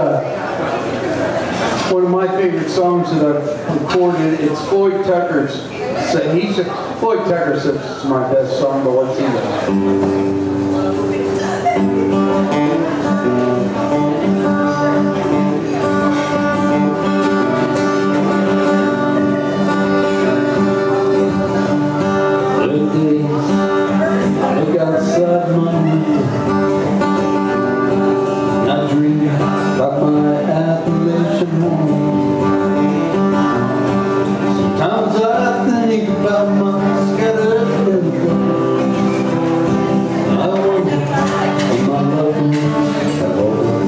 one of my favorite songs that I've recorded. It's Floyd Tucker's. Floyd Tucker says it's my best song, but let's hear it. Look outside my window, and I dream about my Appalachian home. Sometimes I think about my scattered children. I wonder if my loved ones have all.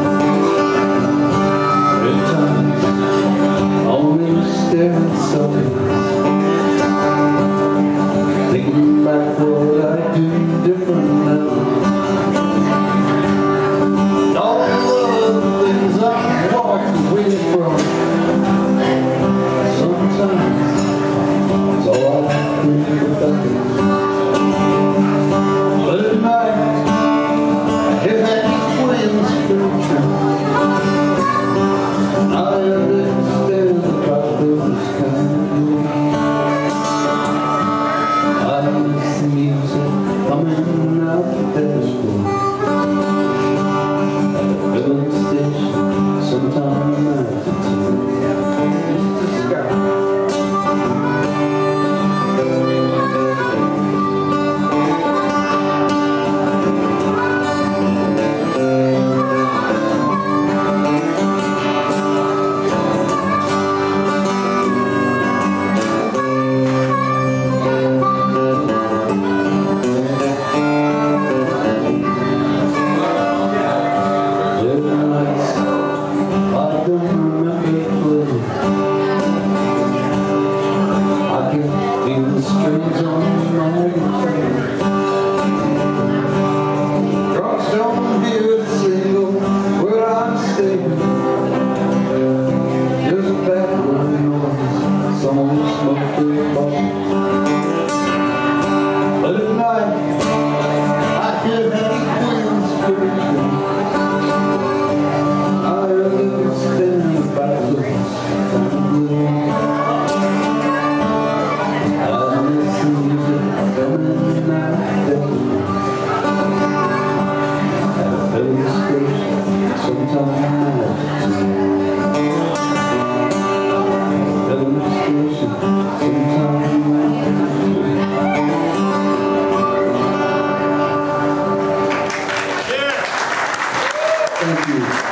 At times, only staring sullen, thinking back what I do different now. And all the things I walked away from. Sometimes it's all I think about. But at night, I hear that wind's screeching. I understand about those kind of moves. I miss the music coming out the dashboard at the filling station sometime after 2. Strings on my guitar. Drums don't hear a single word I'm saying. There's a background noise, someone smoked a bottle. But at night, I hear heavy winds screeching. I understand about those kind of blues. Thank you.